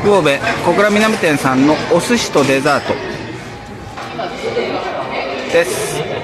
魚べ小倉南店さんのお寿司とデザートです。